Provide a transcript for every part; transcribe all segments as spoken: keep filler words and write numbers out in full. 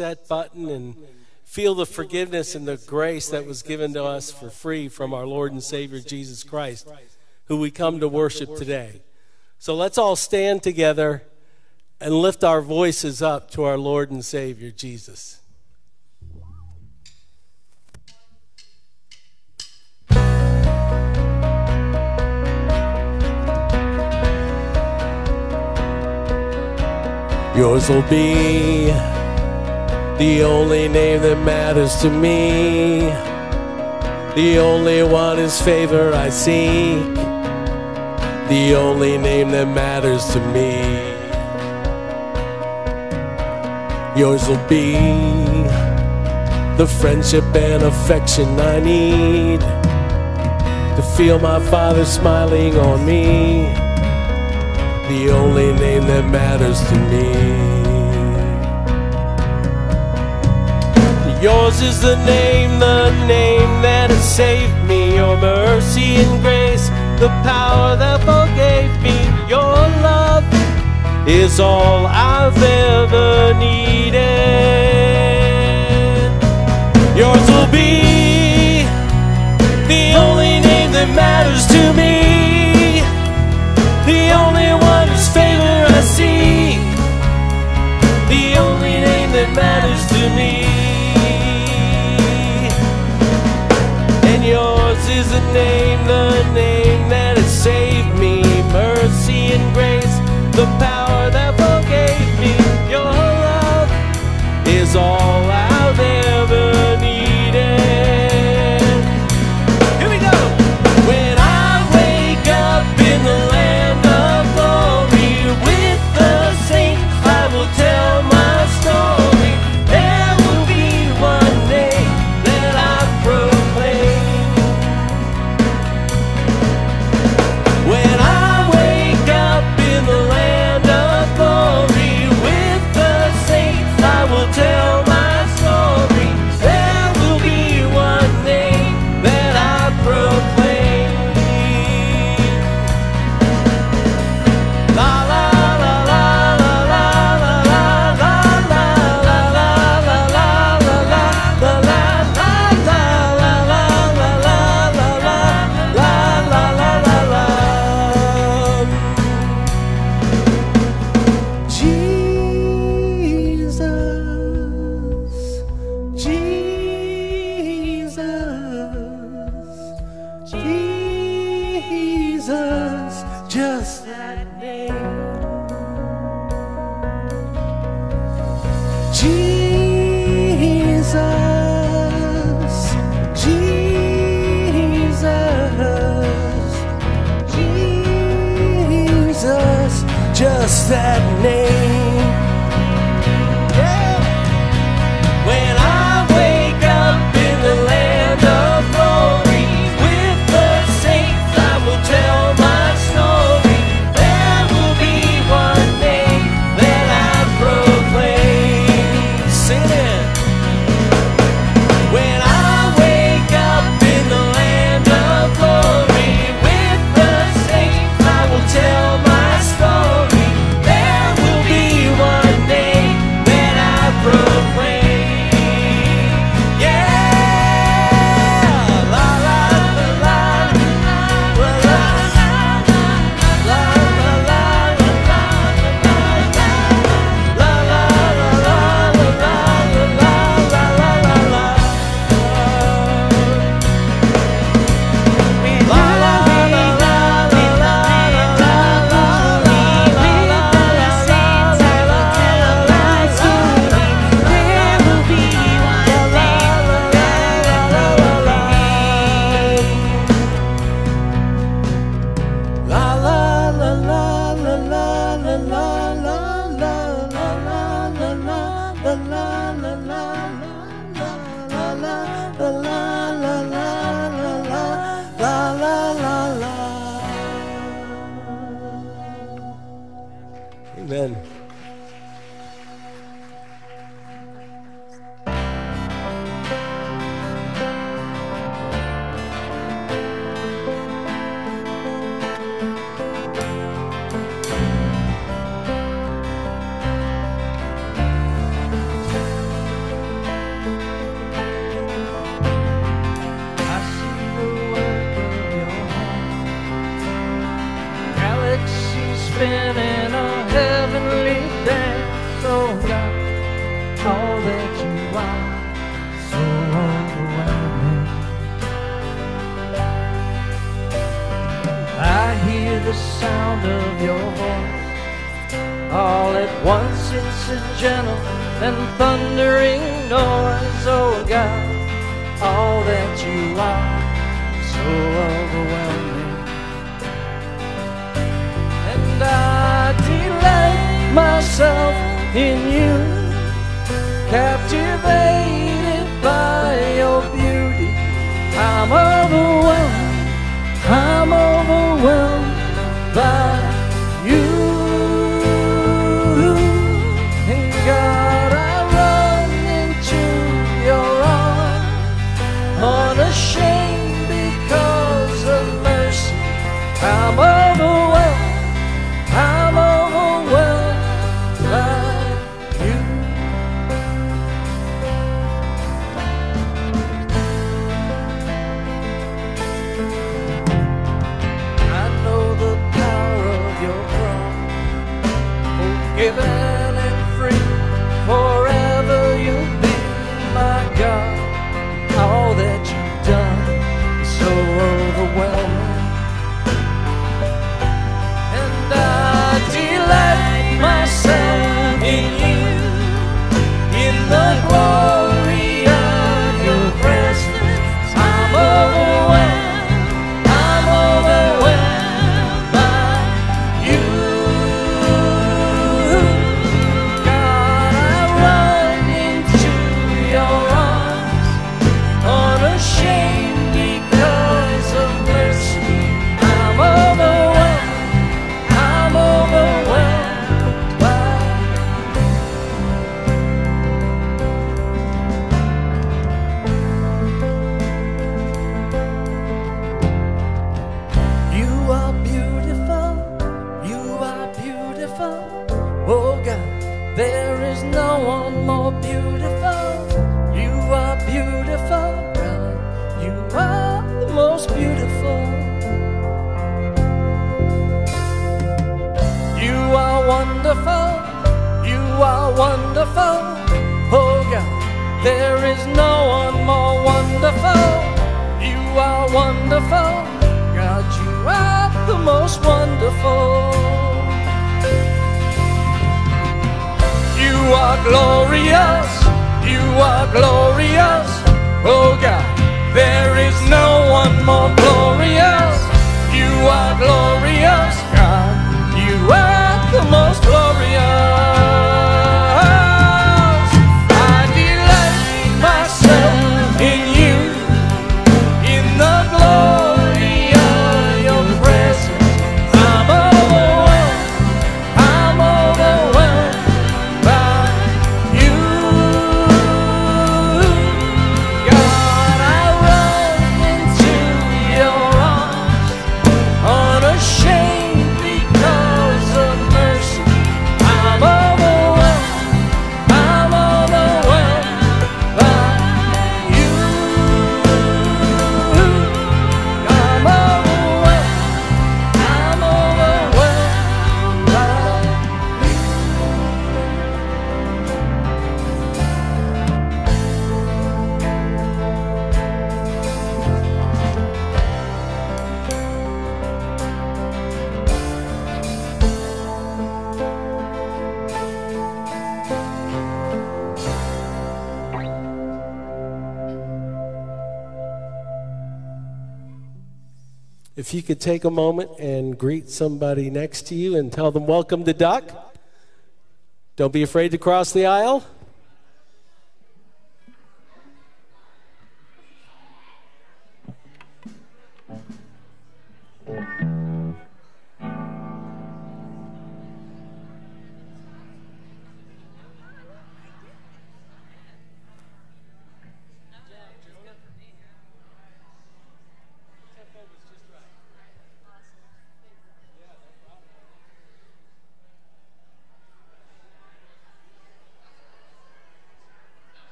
reset button and feel the forgiveness and the grace that was given to us for free from our Lord and Savior Jesus Christ, who we come to worship today. So let's all stand together and lift our voices up to our Lord and Savior Jesus. Yours will be the only name that matters to me, the only one whose favor I seek, the only name that matters to me. Yours will be the friendship and affection I need to feel my Father smiling on me, the only name that matters to me. Yours is the name, the name that has saved me, your mercy and grace, the power that forgave me. Your love is all I've ever needed. Yours will be the only name that matters to me, the only one whose favor I seek, the only name that matters to me. And yours is the name, the name that has saved me, mercy and grace, the power that forgave me. Your love is all I've ever needed. Here we go. When I wake up in the land of glory with the saints, I will tell my story. There will be one day that I proclaim. When I wake up in the land of glory with the saints, I will tell my story. There will be one name that I proclaim. La la la la la la la la la la la la la la la la la la Jesus, just that name. Jesus, Jesus, Jesus, just that name. Yeah. When I wake up in the land of glory with the saints, I will tell my story. There will be one name that I proclaim. Sing it. When I wake up in the land of glory with the saints, I will tell my story. There will be one name that I proclaim. Yeah. La la la la la la la la la la la Amen. spinning a heavenly dance. Oh God, all that you are, so overwhelming. I hear the sound of your voice, all at once it's a gentle and thundering noise. Oh God, all that you are, so overwhelming. And I delight myself in you, captivated by your beauty. I'm overwhelmed, I'm overwhelmed by you. And God, I run into your arms, unashamed because of mercy. I'm overwhelmed, I'm overwhelmed by you. I know the power of your cross, forgiven and free, forever you'll be my God. All that you've done is so overwhelming. And I delight myself in you, in the glory of your presence. I'm overwhelmed, I'm overwhelmed by you. God, I run into your arms, unashamed because of mercy. I'm overwhelmed, I'm overwhelmed by you. Are beautiful, you are beautiful. Oh God, there is no one more beautiful. You are beautiful, God, you are the most beautiful. You are wonderful, you are wonderful. Oh God, there is no one more wonderful. You are wonderful, God, you are the most wonderful. You are glorious, you are glorious. Oh God, there is no one more glorious. You are glorious, God, you are the most glorious. I delight myself in you, in the glory of your presence. I'm overwhelmed, I'm overwhelmed by you. God, I run into your arms, unashamed because of mercy. I'm overwhelmed, I'm overwhelmed by you. I'm overwhelmed, I'm overwhelmed by If you could take a moment and greet somebody next to you and tell them welcome to Duck. Don't be afraid to cross the aisle.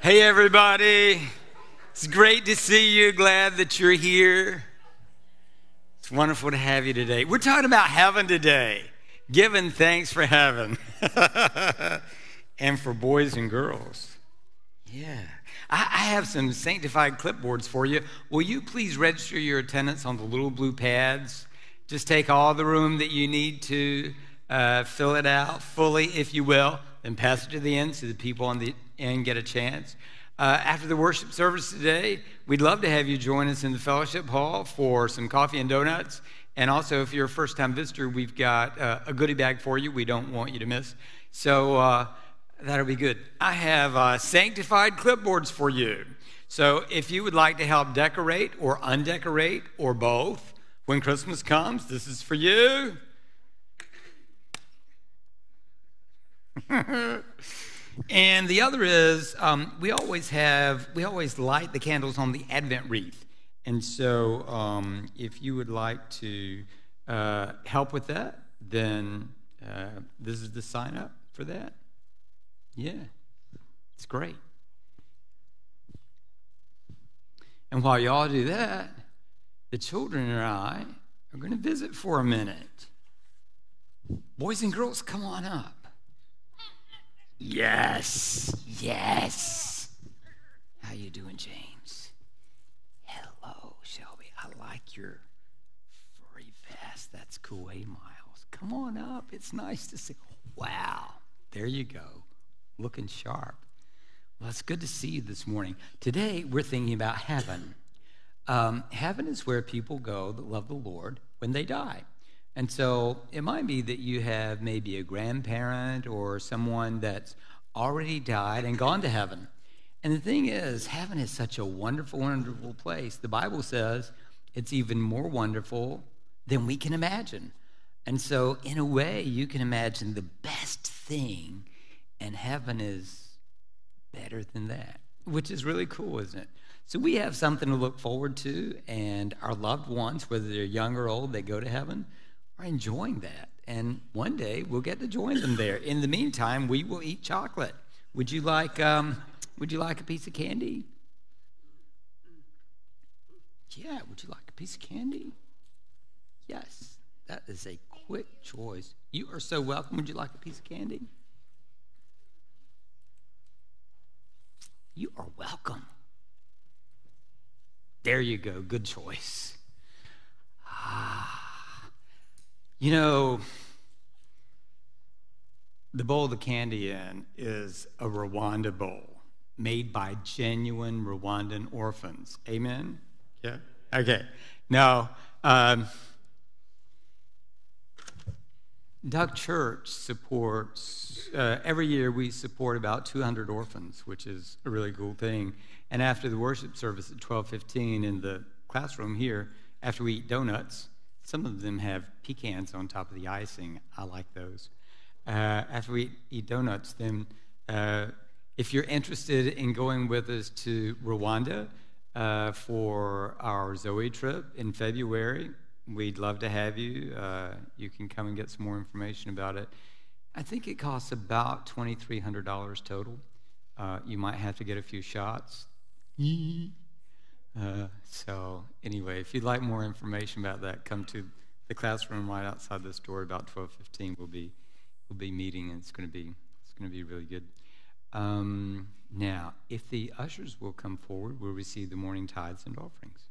Hey, everybody. It's great to see you. Glad that you're here. It's wonderful to have you today. We're talking about heaven today. Giving thanks for heaven. And for boys and girls. Yeah. I, I have some sanctified clipboards for you. Will you please register your attendance on the little blue pads? Just take all the room that you need to uh, fill it out fully, if you will, then pass it to the end so the people on the end get a chance. Uh, after the worship service today, we'd love to have you join us in the fellowship hall for some coffee and donuts. And also, if you're a first-time visitor, we've got uh, a goodie bag for you we don't want you to miss. So uh, that'll be good. I have uh, sanctified clipboards for you. So if you would like to help decorate or undecorate or both when Christmas comes, this is for you. And the other is um, we always have, we always light the candles on the Advent wreath. And so um, if you would like to uh, help with that, then uh, this is the sign up for that. Yeah, it's great. And while y'all do that, the children and I are going to visit for a minute. Boys and girls, come on up. Yes, yes. How you doing, James? Hello, Shelby. I like your furry vest. That's cool. Hey, Miles, come on up. It's nice to see. Wow, there you go, looking sharp. Well, it's good to see you this morning. Today, we're thinking about heaven. Um, heaven is where people go that love the Lord when they die. And so it might be that you have maybe a grandparent or someone that's already died and gone to heaven. And the thing is, heaven is such a wonderful, wonderful place. The Bible says it's even more wonderful than we can imagine. And so in a way, you can imagine the best thing, and heaven is better than that, which is really cool, isn't it? So we have something to look forward to, and our loved ones, whether they're young or old, they go to heaven, are enjoying that. And one day we'll get to join them there. In the meantime, we will eat chocolate. Would you like um, would you like a piece of candy? Yeah, would you like a piece of candy? Yes, that is a quick choice. You are so welcome. Would you like a piece of candy? You are welcome. There you go. Good choice. Ah. You know, the bowl of the candy in is a Rwanda bowl made by genuine Rwandan orphans. Amen? Yeah? Okay. Now, um, Duck Church supports, uh, every year we support about two hundred orphans, which is a really cool thing. And after the worship service at twelve fifteen in the classroom here, after we eat donuts, some of them have pecans on top of the icing. I like those. Uh, after we eat donuts, then uh, if you're interested in going with us to Rwanda uh, for our Zoe trip in February, we'd love to have you. Uh, you can come and get some more information about it. I think it costs about twenty-three hundred dollars total. Uh, you might have to get a few shots. Uh, so anyway, if you'd like more information about that, come to the classroom right outside this door about twelve fifteen. We'll be we'll be meeting, and it's going to be it's going to be really good. Um, now, if the ushers will come forward, we'll receive the morning tithes and offerings.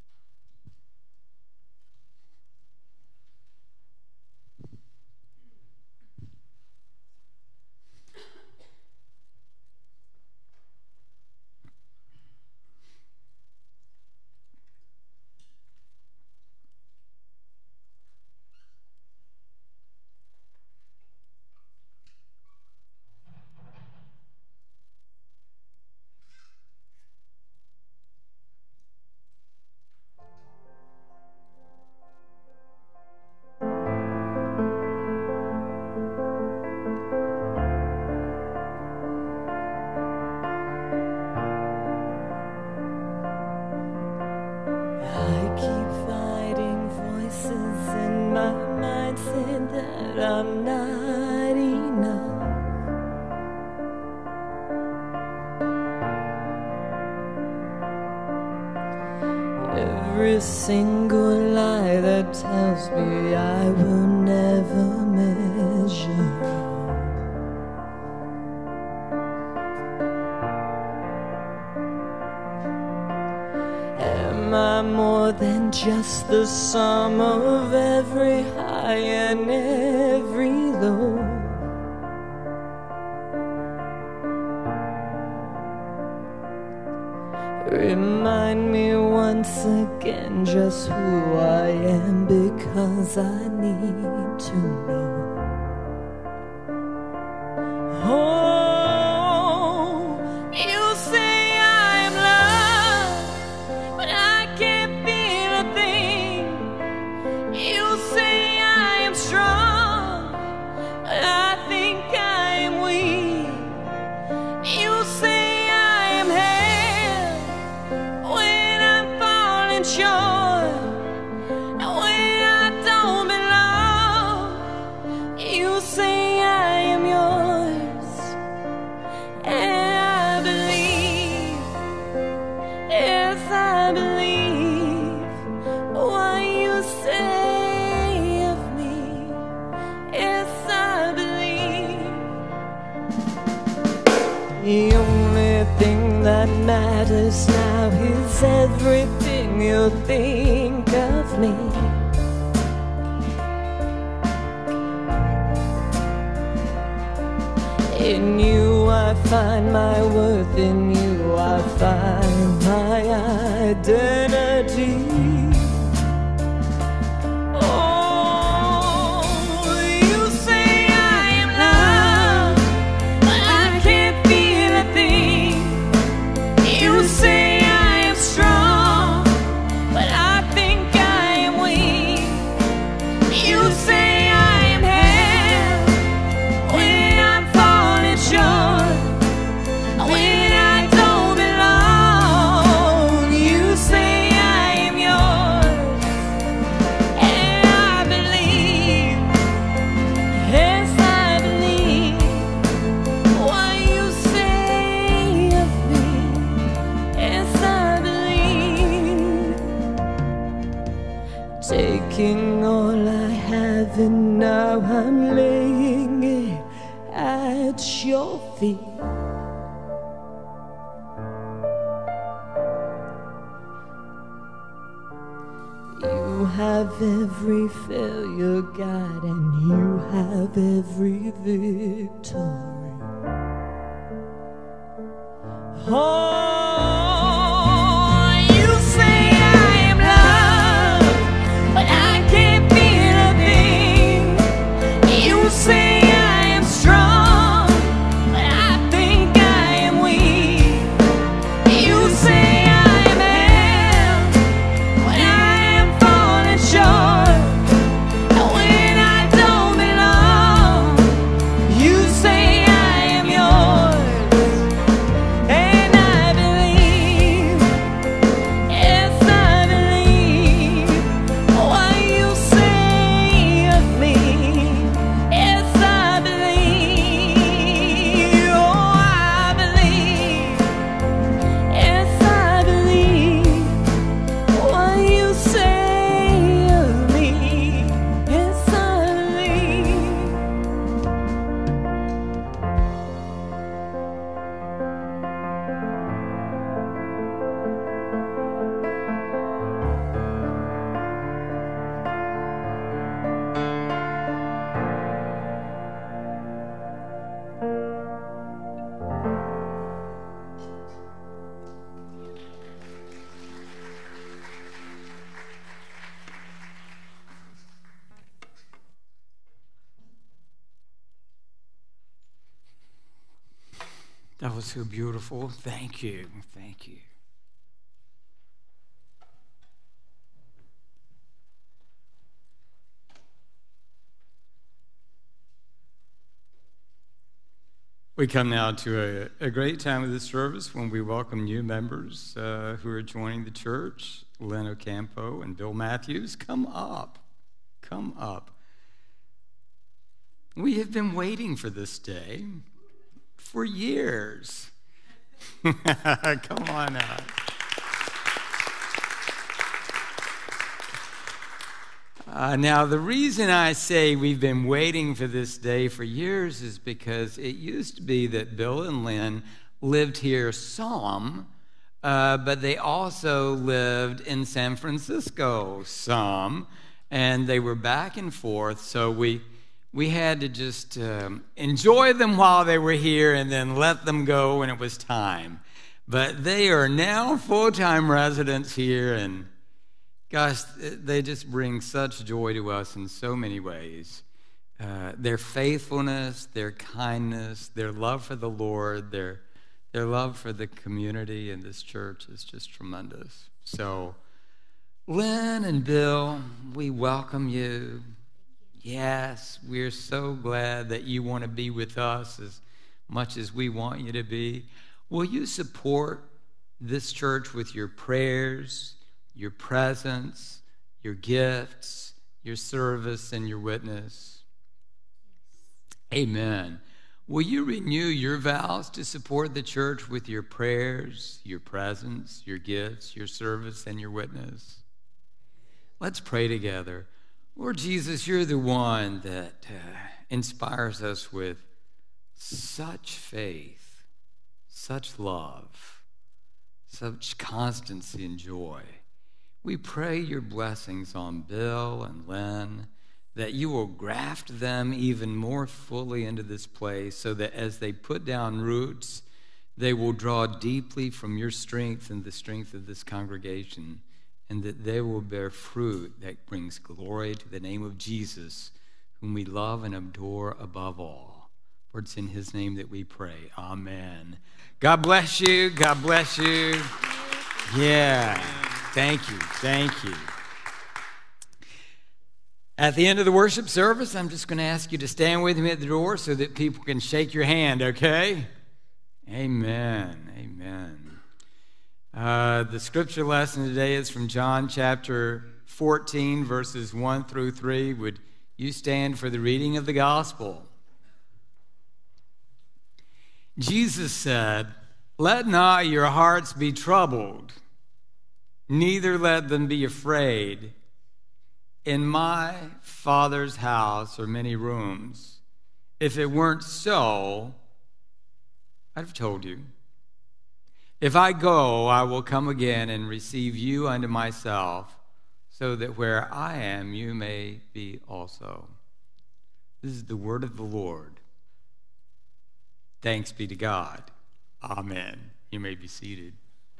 I'm not enough. every single lie that tells me I will never measure up. Am I more than just the sum of every high and every low? Remind me once again just who I am, because I need to know. Oh, you say I'm loved, but I can't feel a thing. You say I am strong, but I think I am weak. You say short, and when I don't belong, you say I am yours, and I believe, yes I believe what you say of me, yes I believe. The only thing that matters now is everything you think of me. In you I find my worth, in you I find my identity. Oh, you say I am loved, but I can't feel a thing. You say I am strong, but I think I am weak. You say I am held when I'm falling short, when I don't belong. You say I am yours, and I believe, yes I believe what you say of me, yes I believe. Taking all I have and now I'm laying it at your feet. You have every failure, God, and you have every victory. Oh, you say I am loved, but I can't feel a thing. You say I am strong, but I think I am weak. You say I am held when I am falling short, and when I don't belong. You say I am yours, and I believe, yes I believe what you say of me, yes I believe, oh I believe, yes I believe what you say of me, yes I believe. That was so beautiful. Thank you. Thank you. We come now to a, a great time of the service when we welcome new members uh, who are joining the church. Len Ocampo and Bill Matthews, come up. Come up. We have been waiting for this day for years. Come on out. Uh, now, the reason I say we've been waiting for this day for years is because it used to be that Bill and Lynn lived here some, uh, but they also lived in San Francisco some, and they were back and forth, so we we had to just um, enjoy them while they were here and then let them go when it was time. But they are now full-time residents here, and gosh, they just bring such joy to us in so many ways. Uh, their faithfulness, their kindness, their love for the Lord, their their love for the community and this church is just tremendous. So, Lynn and Bill, we welcome you. Yes, we're so glad that you want to be with us as much as we want you to be. Will you support this church with your prayers, your presence, your gifts, your service, and your witness? Amen. Will you renew your vows to support the church with your prayers, your presence, your gifts, your service, and your witness? Let's pray together. Lord Jesus, you're the one that uh, inspires us with such faith, such love, such constancy and joy. We pray your blessings on Bill and Lynn, that you will graft them even more fully into this place so that as they put down roots, they will draw deeply from your strength and the strength of this congregation, and that they will bear fruit that brings glory to the name of Jesus, whom we love and adore above all. For it's in his name that we pray. Amen. God bless you. God bless you. Yeah. Thank you. Thank you. At the end of the worship service, I'm just going to ask you to stand with me at the door so that people can shake your hand, okay? Amen. Amen. Uh, the scripture lesson today is from John chapter fourteen, verses one through three. Would you stand for the reading of the gospel? Jesus said, "Let not your hearts be troubled, neither let them be afraid. In my Father's house are many rooms. If it weren't so, I'd have told you. If I go, I will come again and receive you unto myself, so that where I am, you may be also." This is the word of the Lord. Thanks be to God. Amen. You may be seated.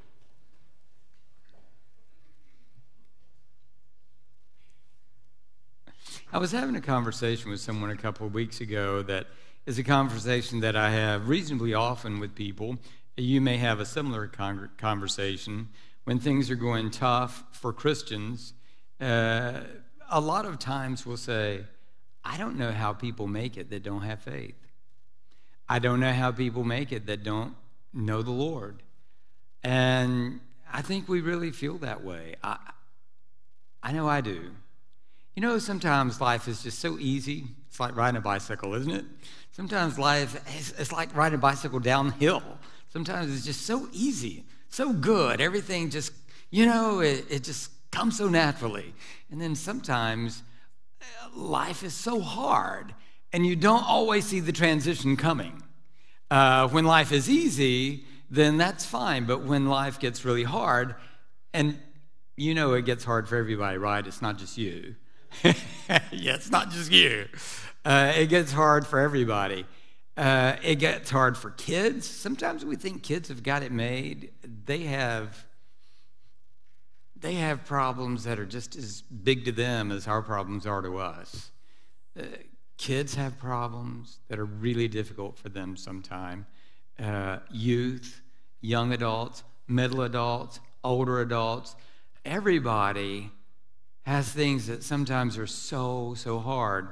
I was having a conversation with someone a couple of weeks ago that is a conversation that I have reasonably often with people. You may have a similar con- conversation when things are going tough for Christians. Uh, a lot of times we'll say, I don't know how people make it that don't have faith. I don't know how people make it that don't know the Lord. And I think we really feel that way. I, I know I do. You know, sometimes life is just so easy. It's like riding a bicycle, isn't it? Sometimes life is it's like riding a bicycle downhill. Sometimes it's just so easy, so good. Everything just, you know, it, it just comes so naturally. And then sometimes life is so hard, and you don't always see the transition coming. Uh, when life is easy, then that's fine. But when life gets really hard, and you know it gets hard for everybody, right? It's not just you. Yeah, it's not just you. Uh, it gets hard for everybody. Uh, it gets hard for kids. Sometimes we think kids have got it made. They have, they have problems that are just as big to them as our problems are to us. Uh, kids have problems that are really difficult for them sometimes. Uh, youth, young adults, middle adults, older adults, everybody has things that sometimes are so, so hard.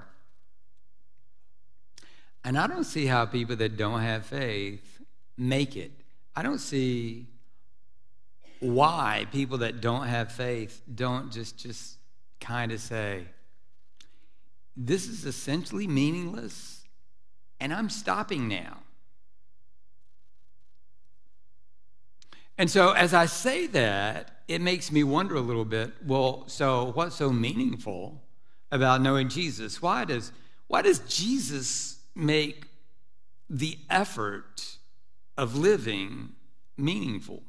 And I don't see how people that don't have faith make it. I don't see why people that don't have faith don't just, just kind of say, this is essentially meaningless, and I'm stopping now. And so as I say that, it makes me wonder a little bit, well, so what's so meaningful about knowing Jesus. Why does, why does Jesus make the effort of living meaningful?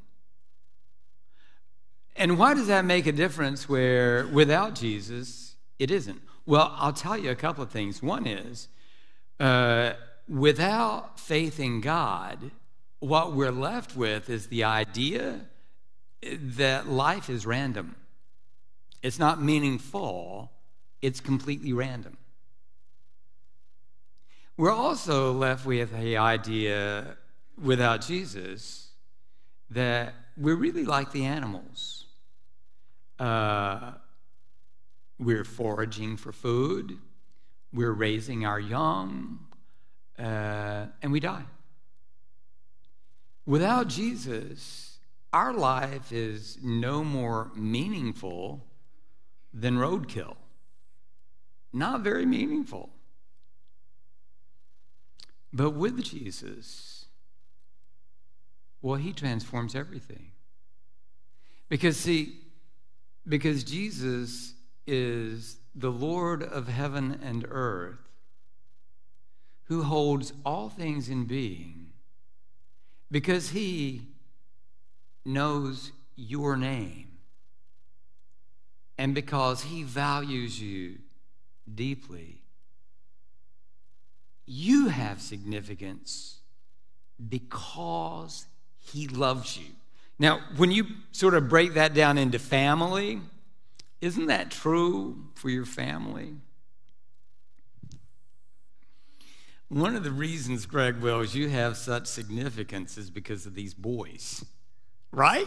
And why does that make a difference where without Jesus, it isn't? Well, I'll tell you a couple of things. One is, uh, without faith in God, what we're left with is the idea that life is random. It's not meaningful. It's completely random. We're also left with the idea, without Jesus, that we're really like the animals. Uh, we're foraging for food. We're raising our young. Uh, and we die. Without Jesus, our life is no more meaningful than roadkill. Not very meaningful. But with Jesus, well, he transforms everything. Because, see, because Jesus is the Lord of heaven and earth, who holds all things in being, because he knows your name, and because he values you deeply, you have significance because he loves you. Now, when you sort of break that down into family, isn't that true for your family? One of the reasons, Greg Wells, you have such significance is because of these boys, right?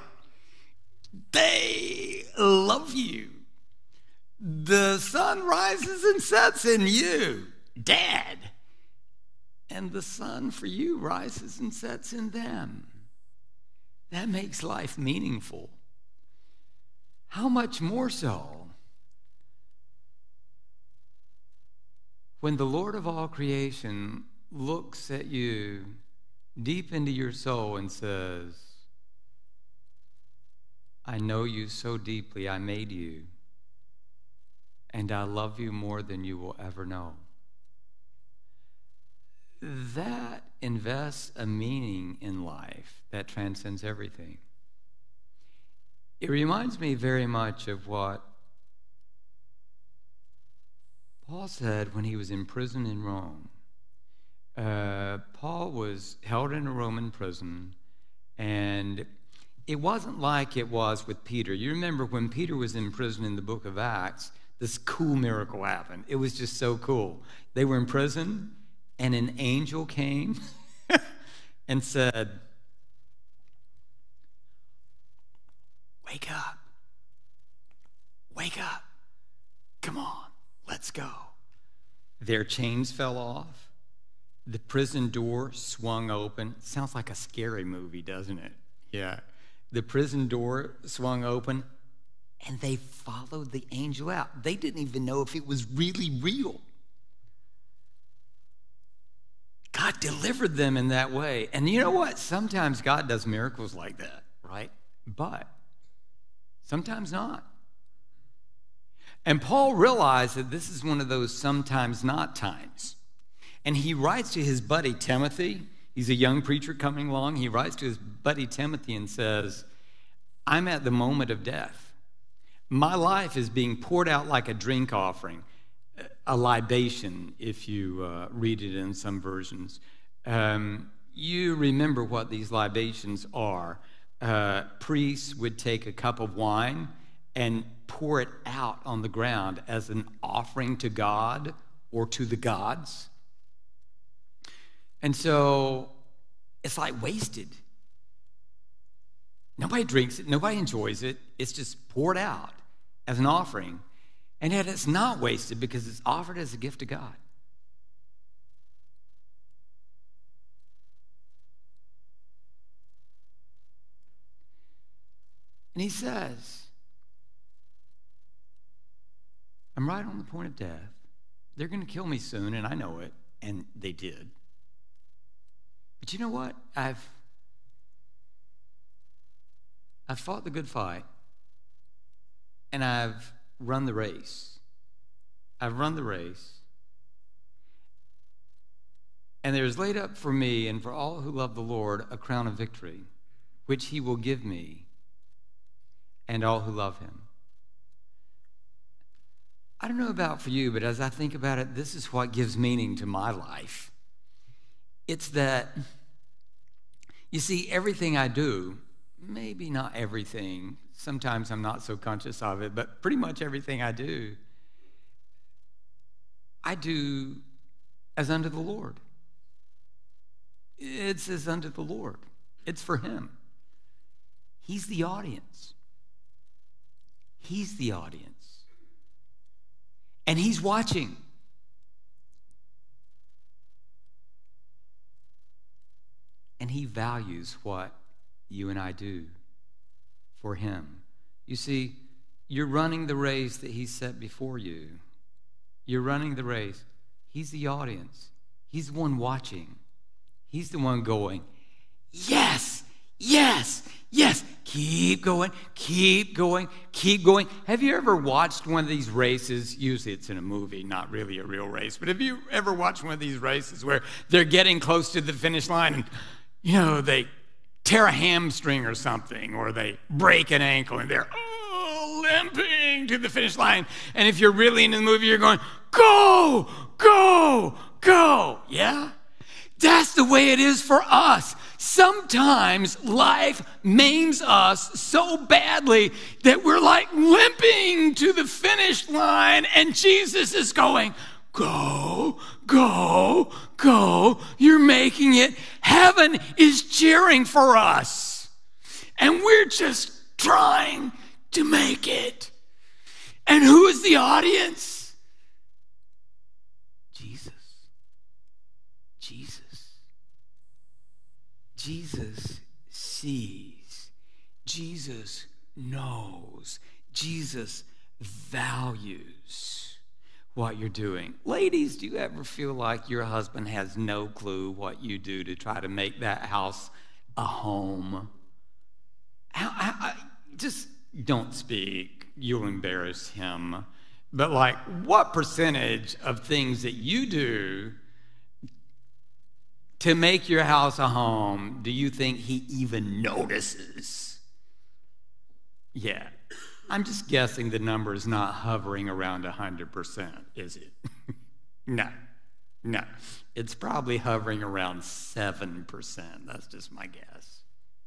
They love you. The sun rises and sets in you, Dad. And the sun for you rises and sets in them. That makes life meaningful. How much more so when the Lord of all creation looks at you deep into your soul and says, I know you so deeply, I made you, and I love you more than you will ever know. That invests a meaning in life that transcends everything. It reminds me very much of what Paul said when he was in prison in Rome. Uh, Paul was held in a Roman prison, and it wasn't like it was with Peter. You remember when Peter was in prison in the book of Acts, this cool miracle happened. It was just so cool. They were in prison, and an angel came and said, wake up. Wake up. Come on, let's go. Their chains fell off. The prison door swung open. Sounds like a scary movie, doesn't it? Yeah. The prison door swung open, and they followed the angel out. They didn't even know if it was really real. God delivered them in that way. And you know what? Sometimes God does miracles like that, right? But sometimes not. And Paul realized that this is one of those sometimes not times. And he writes to his buddy Timothy. He's a young preacher coming along. He writes to his buddy Timothy and says, I'm at the moment of death. My life is being poured out like a drink offering, a libation, if you uh, read it in some versions. Um, you remember what these libations are. Uh, priests would take a cup of wine and pour it out on the ground as an offering to God or to the gods. And so it's like wasted. Nobody drinks it. Nobody enjoys it. It's just poured out as an offering. And yet it's not wasted because it's offered as a gift to God. And he says, I'm right on the point of death. They're going to kill me soon, and I know it. And they did. But you know what? I've I've fought the good fight, and I've run the race. I've run the race, and there is laid up for me and for all who love the Lord a crown of victory, which he will give me and all who love him. I don't know about for you, but as I think about it, this is what gives meaning to my life. It's that, you see, everything I do, maybe not everything, sometimes I'm not so conscious of it, but pretty much everything I do, I do as unto the Lord. It's as unto the Lord. It's for him. He's the audience. He's the audience. And he's watching. And he values what you and I do for him. You see, you're running the race that he set before you. You're running the race. He's the audience. He's the one watching. He's the one going, yes, yes, yes. Keep going, keep going, keep going. Have you ever watched one of these races? Usually it's in a movie, not really a real race. But have you ever watched one of these races where they're getting close to the finish line and, you know, they tear a hamstring or something, or they break an ankle and they're oh, limping to the finish line. And if you're really into the movie, you're going, go, go, go. Yeah? That's the way it is for us. Sometimes life maims us so badly that we're like limping to the finish line, and Jesus is going, go, go, go. You're making it. Heaven is cheering for us. And we're just trying to make it. And who is the audience? Jesus. Jesus. Jesus sees. Jesus knows. Jesus values what you're doing. Ladies, do you ever feel like your husband has no clue what you do to try to make that house a home? I, I, I, just don't speak. You'll embarrass him. But like, what percentage of things that you do to make your house a home do you think he even notices? Yeah. I'm just guessing the number is not hovering around one hundred percent, is it? No. No. It's probably hovering around seven percent. That's just my guess.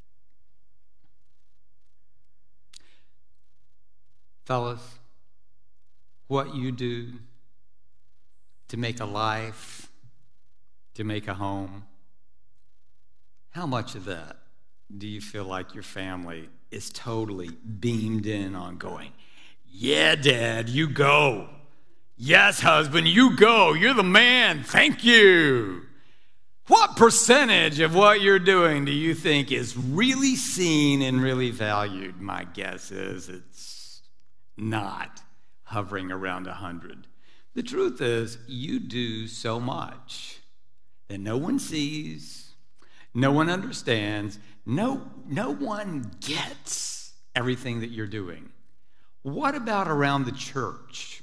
Fellas, what you do to make a life, to make a home, how much of that do you feel like your family is totally beamed in on going, yeah, Dad, you go. Yes, husband, you go. You're the man. Thank you. What percentage of what you're doing do you think is really seen and really valued? My guess is it's not hovering around one hundred. The truth is, you do so much that no one sees, no one understands, no, no one gets everything that you're doing. What about around the church?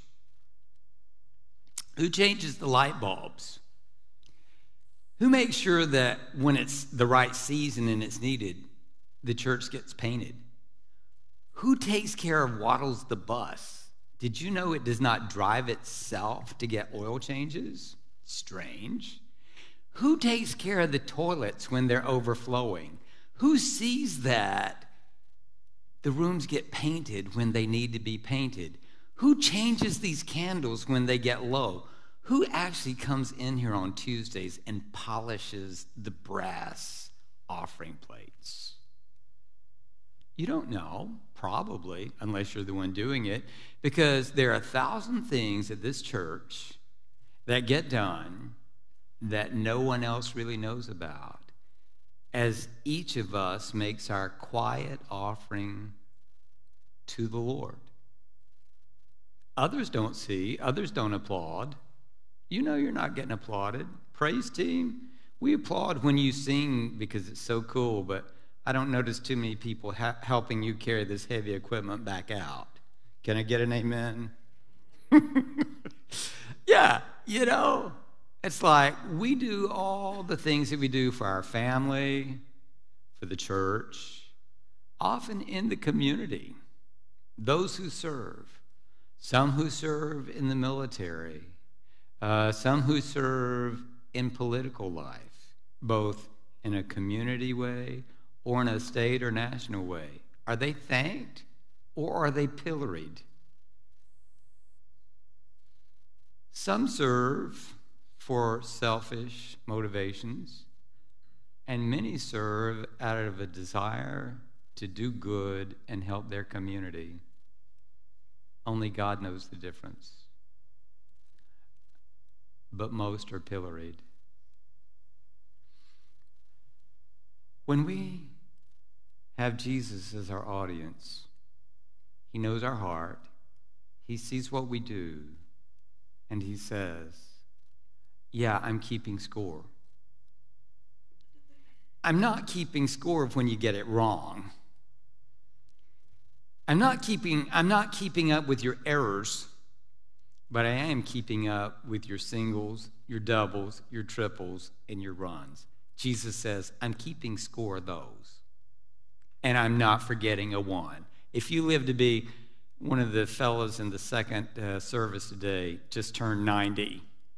Who changes the light bulbs? Who makes sure that when it's the right season and it's needed, the church gets painted? Who takes care of waddles the bus? Did you know it does not drive itself to get oil changes? Strange. Who takes care of the toilets when they're overflowing? Who sees that the rooms get painted when they need to be painted? Who changes these candles when they get low? Who actually comes in here on Tuesdays and polishes the brass offering plates? You don't know, probably, unless you're the one doing it, because there are a thousand things at this church that get done that no one else really knows about, as each of us makes our quiet offering to the Lord. Others don't see, others don't applaud. You know you're not getting applauded. Praise team, we applaud when you sing because it's so cool, but I don't notice too many people ha- helping you carry this heavy equipment back out. Can I get an amen? Yeah, you know, it's like we do all the things that we do for our family, for the church, often in the community. Those who serve, some who serve in the military, uh, some who serve in political life, both in a community way or in a state or national way. Are they thanked or are they pilloried? Some serve for selfish motivations, and many serve out of a desire to do good and help their community. Only God knows the difference. But most are pilloried. When we have Jesus as our audience, he knows our heart, he sees what we do, and he says, yeah, I'm keeping score. I'm not keeping score of when you get it wrong. I'm not keeping, I'm not keeping up with your errors, but I am keeping up with your singles, your doubles, your triples, and your runs. Jesus says, I'm keeping score of those, and I'm not forgetting a one. If you live to be one of the fellows in the second uh, service today, just turned ninety.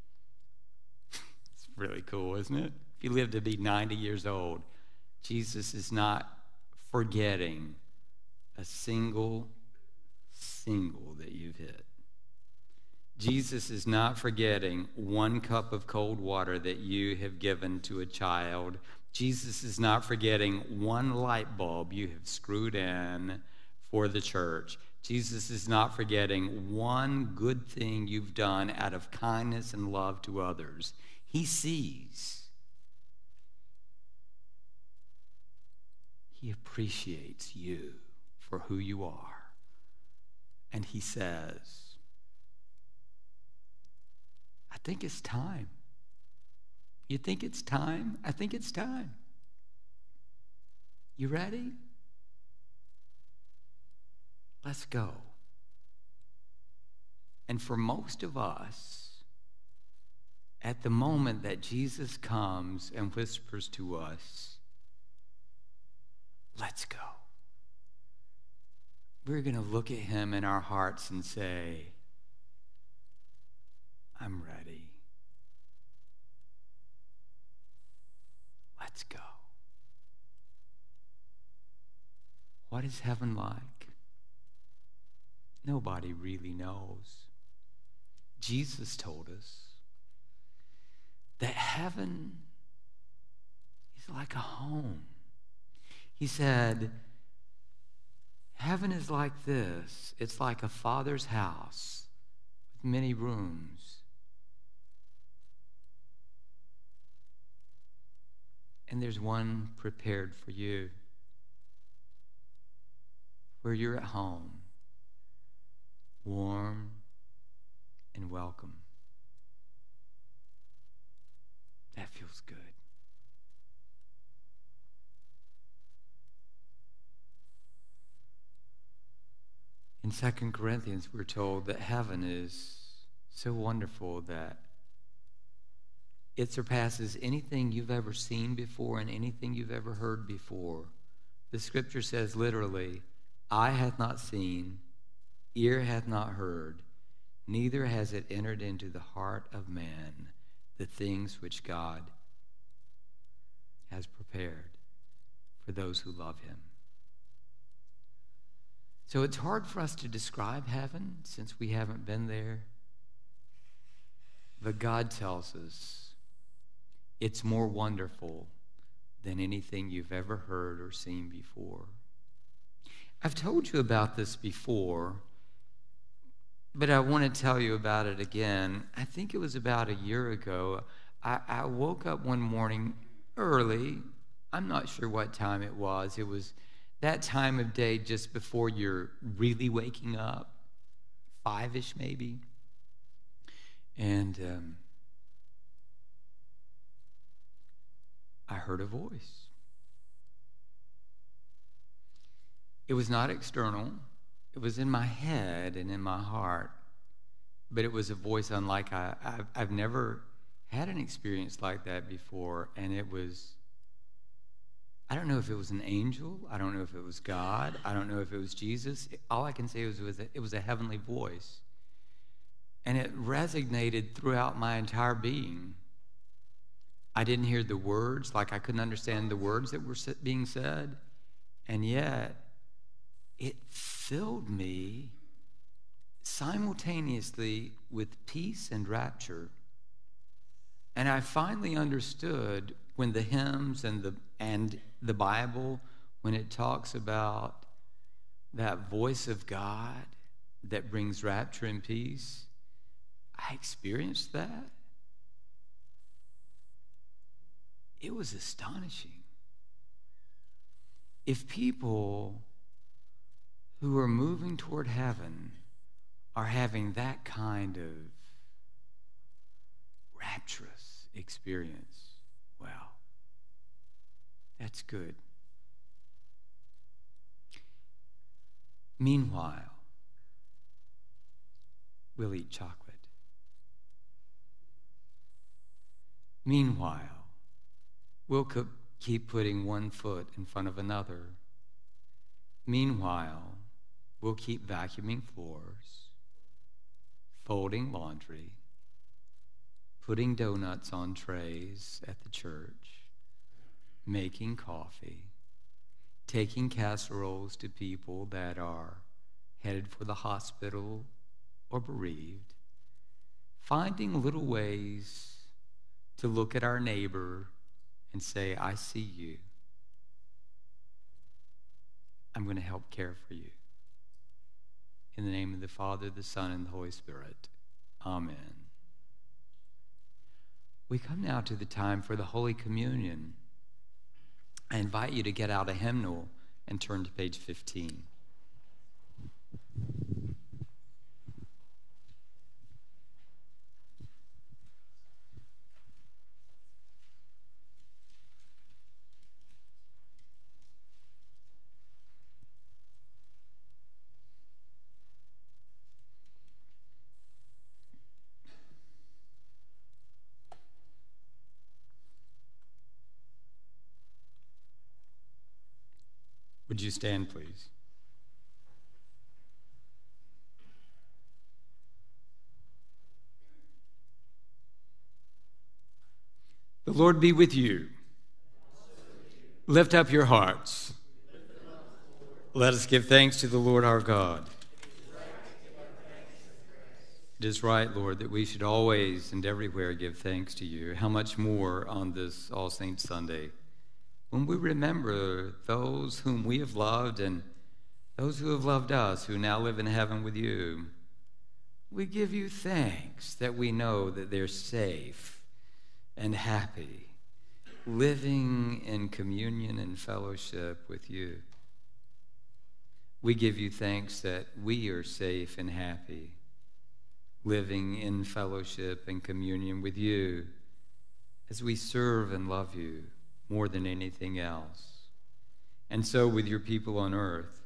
It's really cool, isn't it? If you live to be ninety years old, Jesus is not forgetting a single single that you've hit. Jesus is not forgetting one cup of cold water that you have given to a child. Jesus is not forgetting one light bulb you have screwed in for the church. Jesus is not forgetting one good thing you've done out of kindness and love to others. He sees. He appreciates you for who you are. And he says, I think it's time. You think it's time? I think it's time. You ready? Let's go. And for most of us, at the moment that Jesus comes and whispers to us, let's go, we're going to look at him in our hearts and say, I'm ready. Let's go. What is heaven like? Nobody really knows. Jesus told us that heaven is like a home. He said, heaven is like this. It's like a father's house with many rooms. And there's one prepared for you where you're at home, warm and welcome. That feels good. In Second Corinthians, we're told that heaven is so wonderful that it surpasses anything you've ever seen before and anything you've ever heard before. The scripture says literally, eye hath not seen, ear hath not heard, neither has it entered into the heart of man the things which God has prepared for those who love him. So it's hard for us to describe heaven since we haven't been there. But God tells us it's more wonderful than anything you've ever heard or seen before. I've told you about this before, but I want to tell you about it again. I think it was about a year ago. I, I woke up one morning early. I'm not sure what time it was. It was that time of day just before you're really waking up, five-ish maybe. And um, I heard a voice. It was not external. It was in my head and in my heart. but it was a voice unlike I, I've, I've never had an experience like that before, and it was, I don't know if it was an angel, I don't know if it was God, I don't know if it was Jesus. All I can say was it was a, it was a heavenly voice, and it resonated throughout my entire being. I didn't hear the words, like I couldn't understand the words that were being said, and yet it filled me simultaneously with peace and rapture. And I finally understood when the hymns and the and the Bible, when it talks about that voice of God that brings rapture and peace, I experienced that. It was astonishing. If people who are moving toward heaven are having that kind of rapturous experience, well, that's good. Meanwhile, we'll eat chocolate. Meanwhile, we'll co- keep putting one foot in front of another. Meanwhile, we'll keep vacuuming floors, folding laundry, putting donuts on trays at the church, making coffee, taking casseroles to people that are headed for the hospital or bereaved, finding little ways to look at our neighbor and say, I see you. I'm going to help care for you. In the name of the Father, the Son, and the Holy Spirit. Amen. We come now to the time for the Holy Communion. I invite you to get out a hymnal and turn to page fifteen. Would you stand, please? The Lord be with you. Lift up your hearts. Let us give thanks to the Lord our God. It is right, Lord, that we should always and everywhere give thanks to you. How much more on this All Saints Sunday, when we remember those whom we have loved and those who have loved us, who now live in heaven with you. We give you thanks that we know that they're safe and happy, living in communion and fellowship with you. We give you thanks that we are safe and happy, living in fellowship and communion with you as we serve and love you more than anything else. And so with your people on earth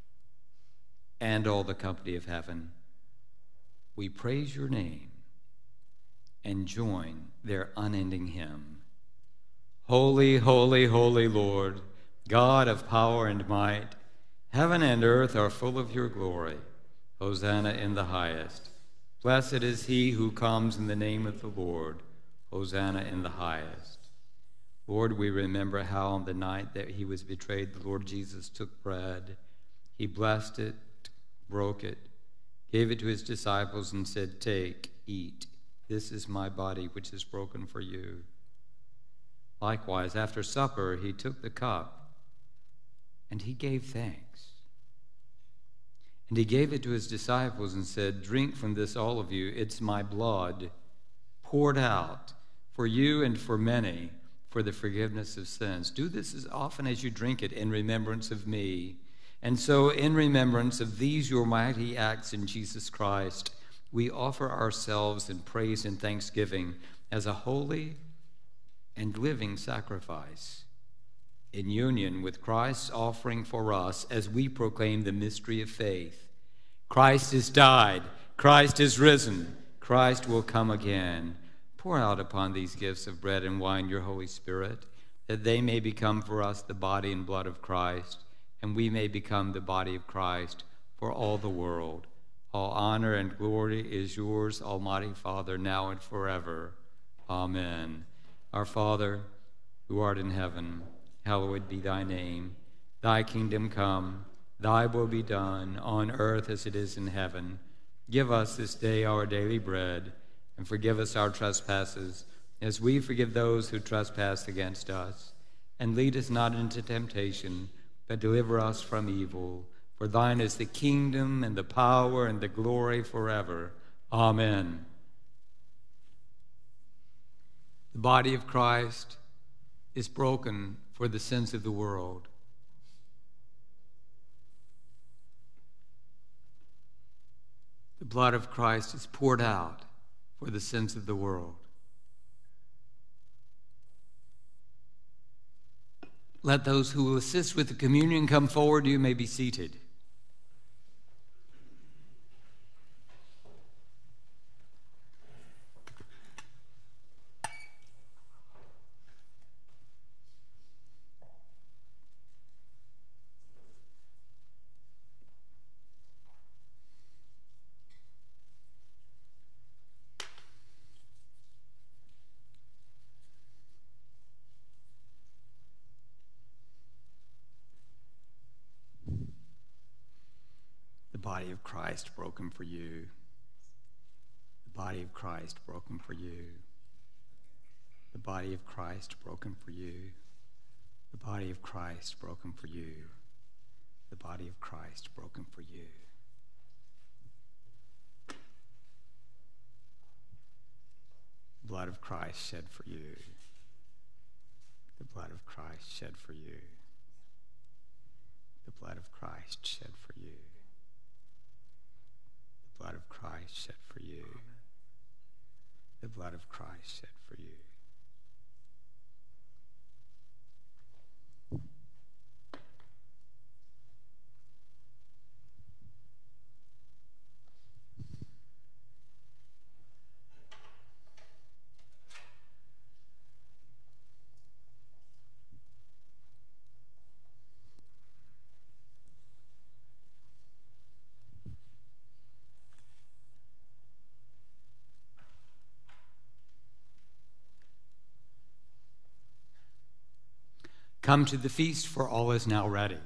and all the company of heaven, we praise your name and join their unending hymn. Holy, holy, holy Lord, God of power and might, heaven and earth are full of your glory. Hosanna in the highest. Blessed is he who comes in the name of the Lord. Hosanna in the highest. Lord, we remember how on the night that he was betrayed, the Lord Jesus took bread. He blessed it, broke it, gave it to his disciples and said, take, eat. This is my body, which is broken for you. Likewise, after supper, he took the cup and he gave thanks. And he gave it to his disciples and said, drink from this, all of you. It's my blood poured out for you and for many, for the forgiveness of sins. Do this as often as you drink it in remembrance of me. And so in remembrance of these your mighty acts in Jesus Christ, we offer ourselves in praise and thanksgiving as a holy and living sacrifice in union with Christ's offering for us as we proclaim the mystery of faith. Christ has died. Christ is risen. Christ will come again. Pour out upon these gifts of bread and wine your Holy Spirit, that they may become for us the body and blood of Christ, and we may become the body of Christ for all the world. All honor and glory is yours, Almighty Father, now and forever. Amen. Our Father, who art in heaven, hallowed be thy name. Thy kingdom come, thy will be done, on earth as it is in heaven. Give us this day our daily bread, and forgive us our trespasses, as we forgive those who trespass against us. And lead us not into temptation, but deliver us from evil. For thine is the kingdom and the power and the glory forever. Amen. The body of Christ is broken for the sins of the world. The blood of Christ is poured out for the sins of the world. Let those who will assist with the communion come forward. You may be seated. The body of Christ broken for you. The body of Christ broken for you. The body of Christ broken for you. The body of Christ broken for you. The body of Christ broken for you. The blood of Christ shed for you. The blood of Christ shed for you. The blood of Christ shed for you. The blood of Christ shed for you. The blood of Christ shed for you. Come to the feast, for all is now ready.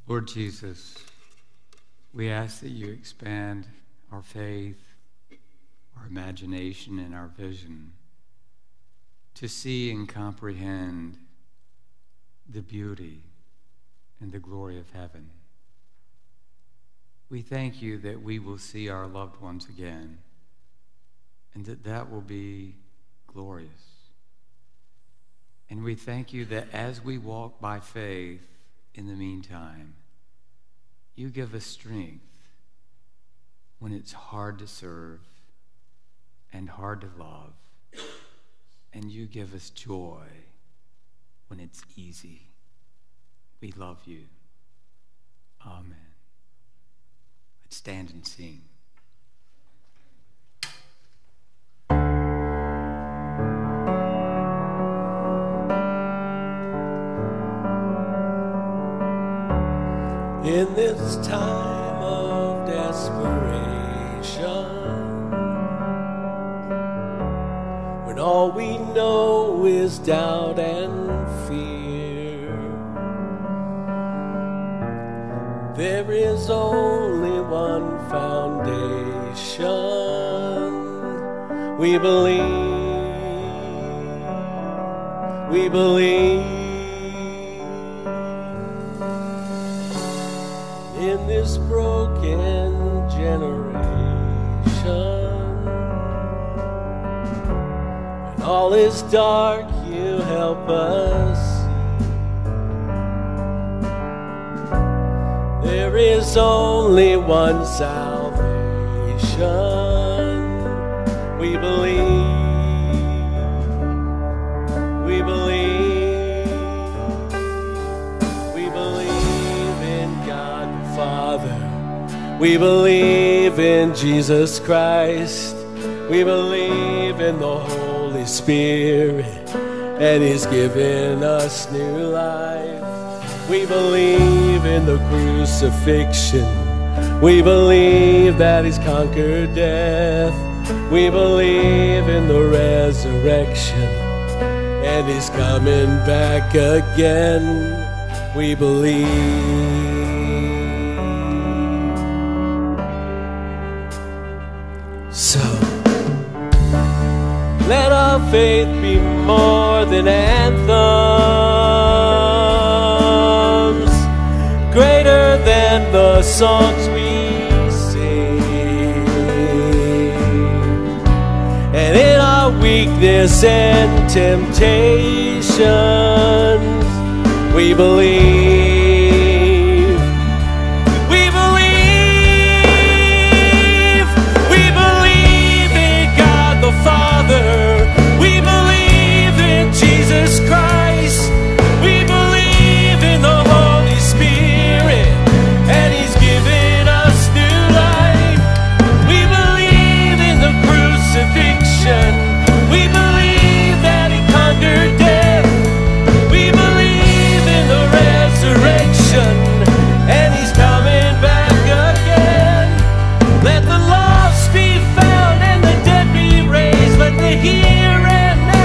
Lord Jesus, we ask that you expand our faith, our imagination, and our vision to see and comprehend the beauty and the glory of heaven. We thank you that we will see our loved ones again, and that that will be glorious. And we thank you that as we walk by faith in the meantime, you give us strength when it's hard to serve and hard to love, and you give us joy when it's easy. We love you. Amen. Let's stand and sing. In this time of desperation, when all we know is doubt and fear, there is only one foundation. We believe, we believe. In this broken generation, when all is dark, you help us see. There is only one salvation. We believe, we believe. We believe in Jesus Christ. We believe in the Holy Spirit, and He's given us new life. We believe in the crucifixion. We believe that He's conquered death. We believe in the resurrection, and He's coming back again. We believe. So, let our faith be more than anthems, greater than the songs we sing. And in our weakness and temptations, we believe. Jesus Christ, we believe in the Holy Spirit, and He's given us new life. We believe in the crucifixion. We believe that He conquered death. We believe in the resurrection, and He's coming back again. Let the lost be found and the dead be raised. Let the here and now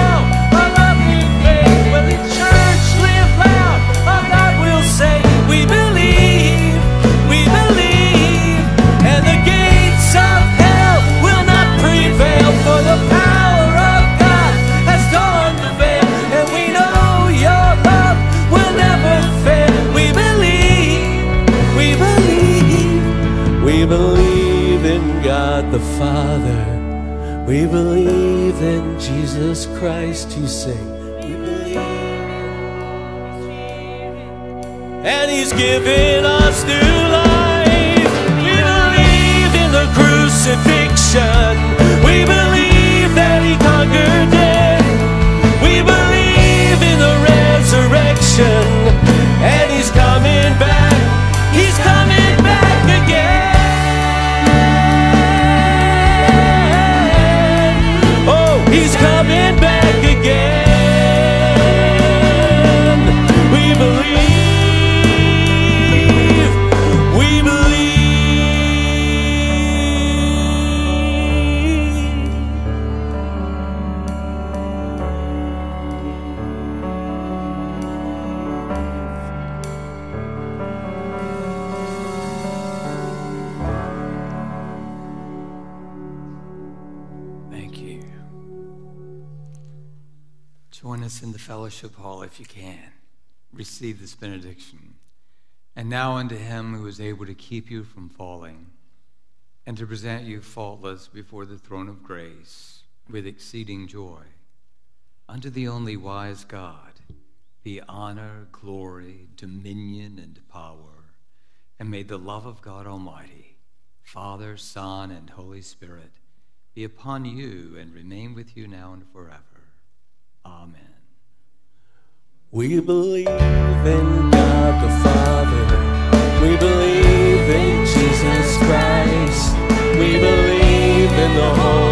the Father, we believe in Jesus Christ. You sing, we believe, and He's given us new life. We believe in the crucifixion. We believe that He conquered death. We believe in the resurrection, and He's coming back. He's coming back again. He's coming back again. We believe, we believe. Join us in the fellowship hall if you can. Receive this benediction. And now unto him who is able to keep you from falling and to present you faultless before the throne of grace with exceeding joy. Unto the only wise God be honor, glory, dominion, and power. And may the love of God Almighty, Father, Son, and Holy Spirit be upon you and remain with you now and forever. Amen. We believe in God the Father. We believe in Jesus Christ. We believe in the Holy